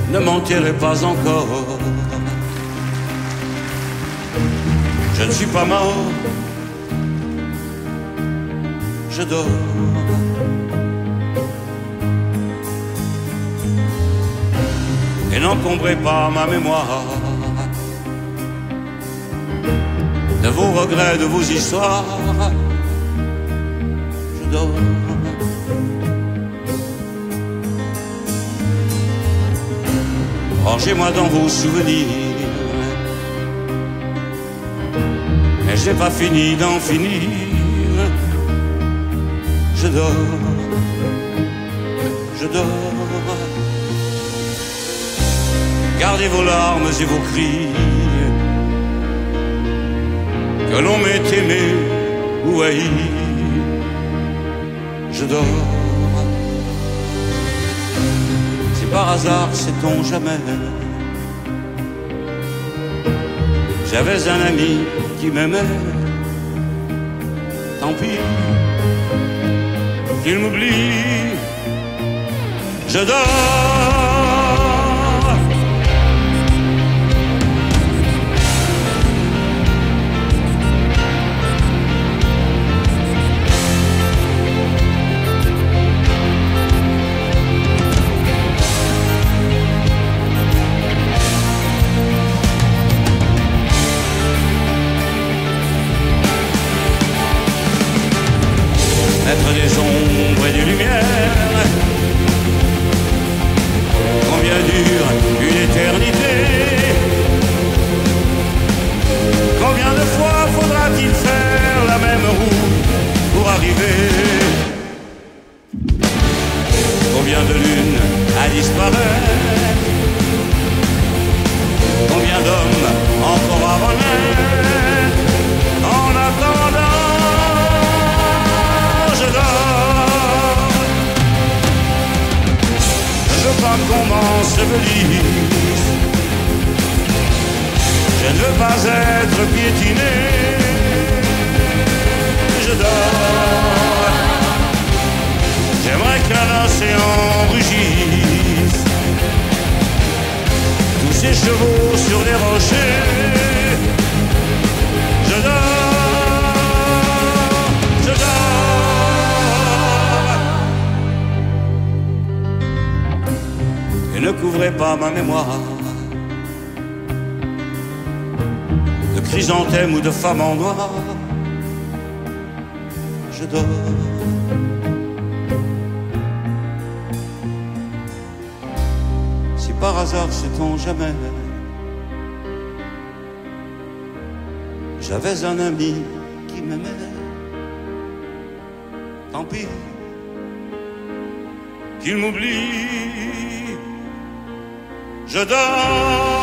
ne mentirez pas encore. Je ne suis pas mort, je dors. Et n'encombrez pas ma mémoire de vos regrets, de vos histoires. Je dors. Rangez-moi dans vos souvenirs, mais j'ai pas fini d'en finir. Je dors, je dors. Gardez vos larmes et vos cris, que l'on m'ait aimé ou haï. Je dors. Si par hasard, sait-on jamais, j'avais un ami qui m'aimait, tant pis qu'il m'oublie. Je dors. Mettre des ombres et des lumières, combien dure une éternité? Combien de fois faudra-t-il faire la même route pour arriver? Combien de lunes à disparaître? Combien d'hommes encore à renaître? En attendant, je dors. Je ne veux pas qu'on m'ensevelisse, je ne veux pas être piétiné. Je dors. J'aimerais qu'un océan rugisse, tous ces chevaux sur des rochers. Je dors, je dors. Et ne couvrez pas ma mémoire de chrysanthèmes ou de femmes en noir. Je dors. Si par hasard, sait-on jamais, j'avais un ami qui m'aimait, tant pis qu'il m'oublie. Je dors.